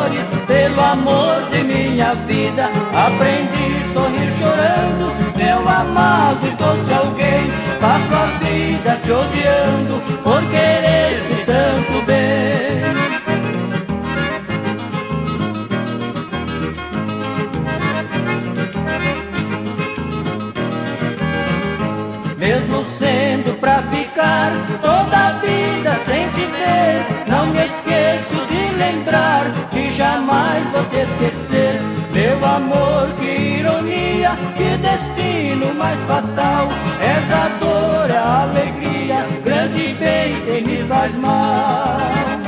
maiores. Pelo amor de minha vida, aprendi a sorrir chorando. Meu amado e doce alguém, passo a vida te odiando por querer-te tanto bem. Mesmo sendo pra ficar toda a vida sem te ver, não me esqueço de lembrar que jamais vou te esquecer. Meu amor, que ironia, que destino mais fatal. Essa dor é a alegria, grande bem que me faz mal.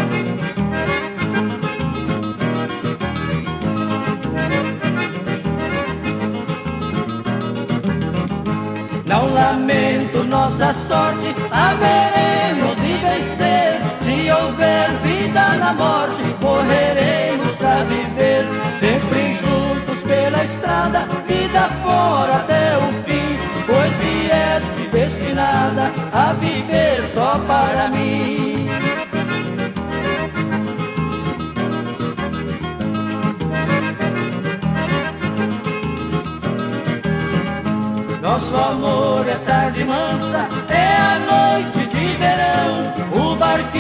Não lamento nossa sorte, haveremos de vencer. Se houver vida na morte, correremos pra viver. Sempre juntos pela estrada, vida fora até o fim. Pois vieste destinada a viver só para mim. Nosso amor é tarde mansa, é a noite de verão. O barquinho